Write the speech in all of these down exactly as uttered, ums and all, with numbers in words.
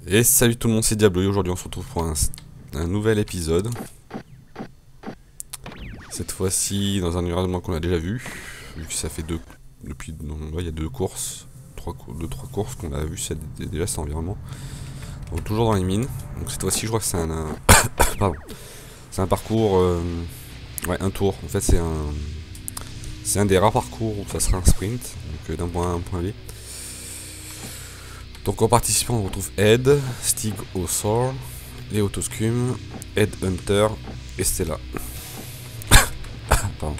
Et salut tout le monde, c'est Diablo et aujourd'hui on se retrouve pour un, un nouvel épisode. Cette fois-ci dans un environnement qu'on a déjà vu, vu que ça fait deux, depuis, non, ouais, il y a deux courses, trois, deux, trois courses qu'on a vu ça, déjà cet environnement. Donc toujours dans les mines, donc cette fois-ci je crois que c'est un, un pardon, c'est un parcours, euh, ouais un tour, en fait c'est un, c'est un des rares parcours où ça sera un sprint, donc euh, d'un point A à un point B. Donc en participant on retrouve Ed, Stig Ossor, Léo Toscum, Ed Hunter et Stella. Pardon.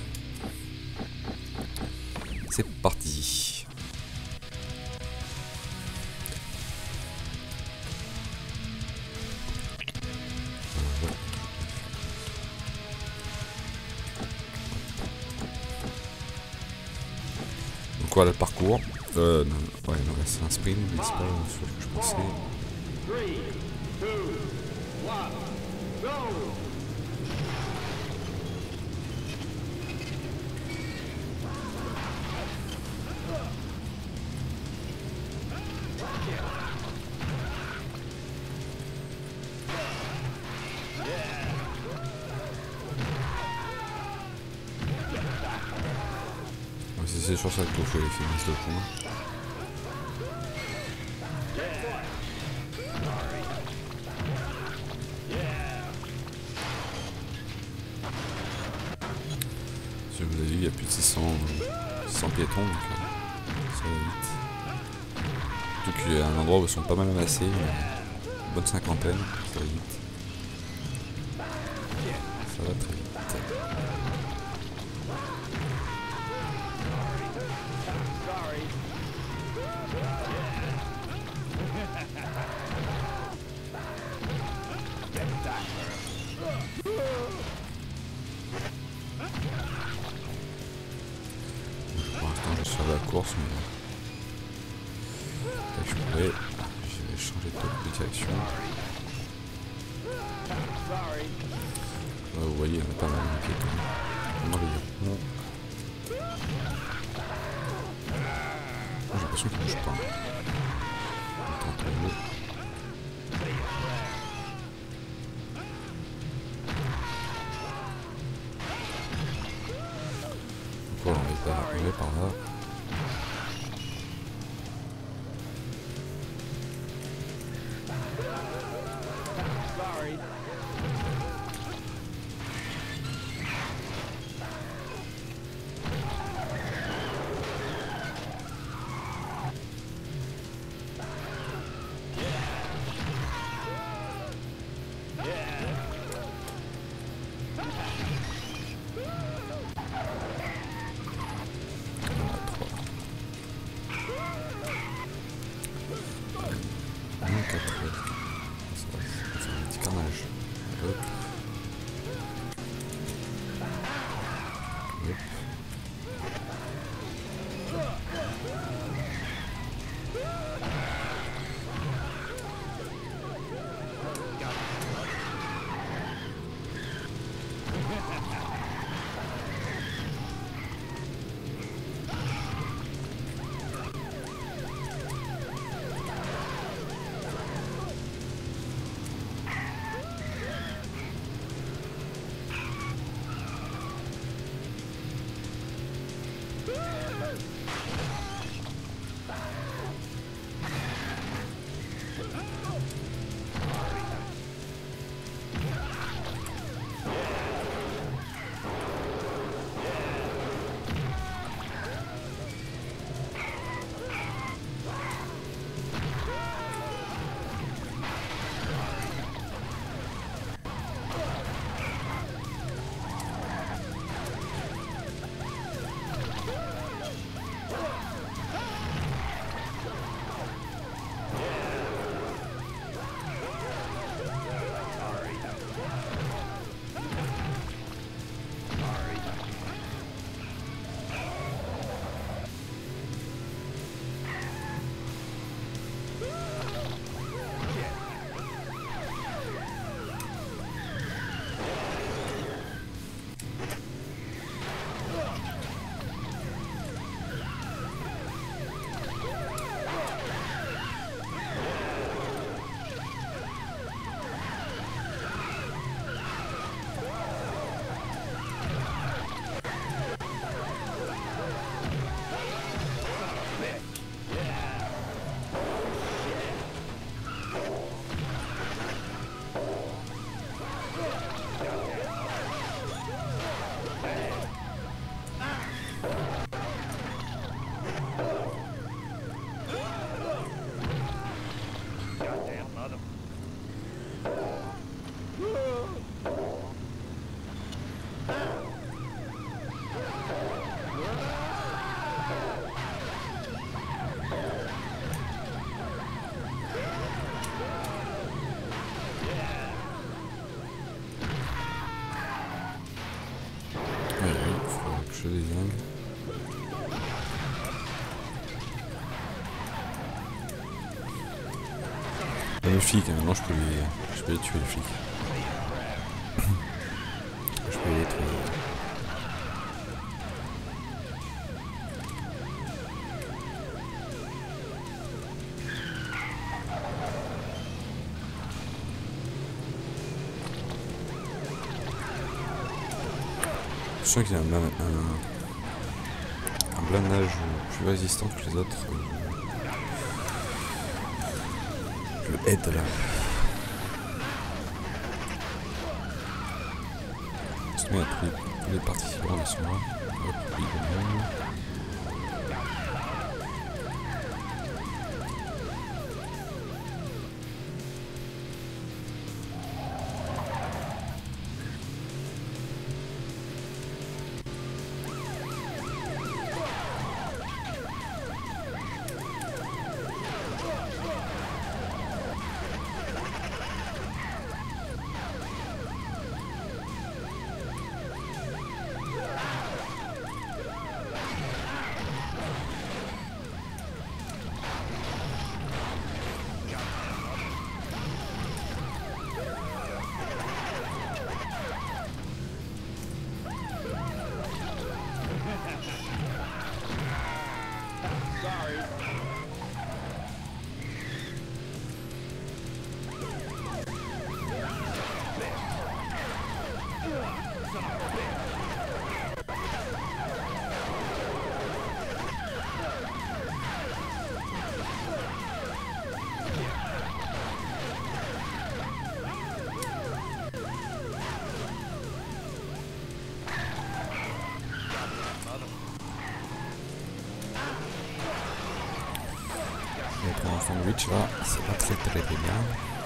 C'est parti. Donc voilà le parcours. Euh, non, ouais, non, c'est un sprint, mais c'est pas ce que je pensais. C'est sur ça qu'il faut les faire mise de point. Si vous avez vu, il y a plus de six cents, six cents piétons, donc euh, ça va vite. Surtout qu'il y a un endroit où ils sont pas mal amassés, une bonne cinquantaine, ça va vite. Ça va très vite. Pour l'instant je suis sur la course, mais là, je pourrais, je vais changer de direction. Là, vous voyez, on a pas mal de piétons. On arrive. Non. J'ai l'impression qu'il ne bouge pas. On tente en haut. Voilà, on est par, on est par là. je les dingue. Les flics, hein, maintenant je peux les. Je peux les tuer les flics. Je peux les tuer. Je sens qu'il y a un, un, un blindage plus résistant que les autres. Le head là. Je mets à tous les, tous les participants ils sont là. Hop, oui, bon. Pour un sandwich là, c'est pas très très très bien.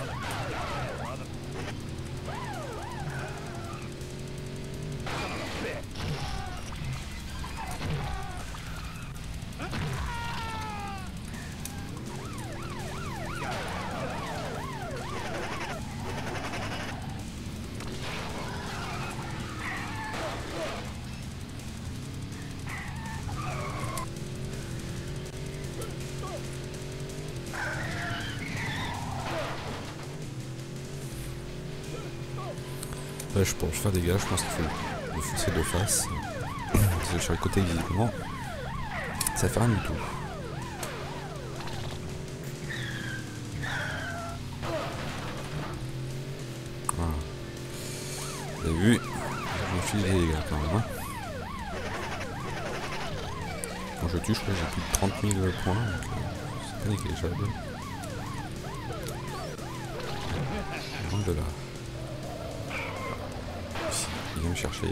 Là, je pense faire des gars, je pense qu'il faut le foncer de face. Parce que sur le côté visiblement, ça fait rien du tout. Voilà. Vous avez vu, je me file des gars quand même. Hein. Quand je tue, je crois que j'ai plus de trente mille points, donc euh, c'est pas négligeable. Loin de là. Il vient me chercher.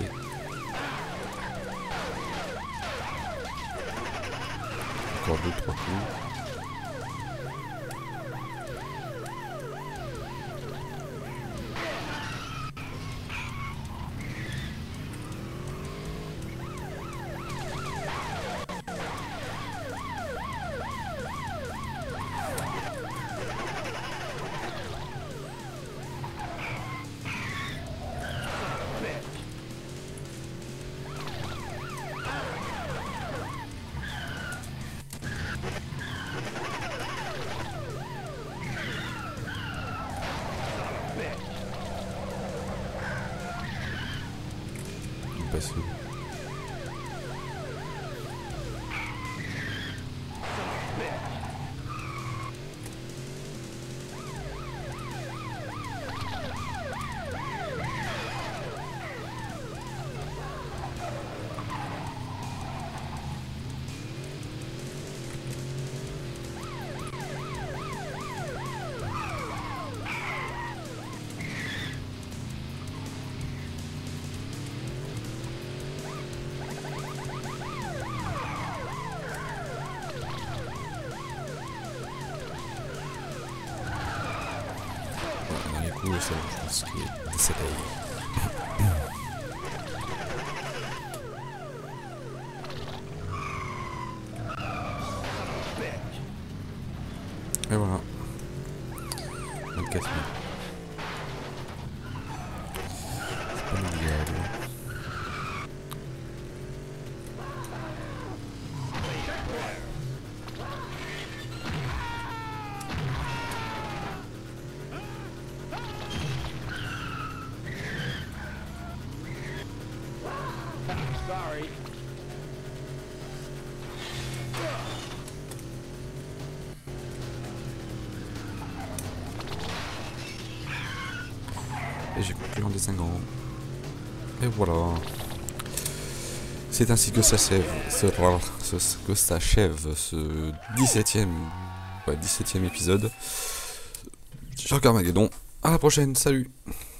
Encore deux, trois coups. Passé. Oui, ça, je pense qu'il est décédé. Et voilà. vingt-quatre mille. C'est pas l'idéal. Et j'ai conclu en désinguant. Et voilà. C'est ainsi que ça s'achève ce, ce, que s'achève ce dix-septième ouais, dix-septième épisode. Sur Carmageddon. À la prochaine, salut.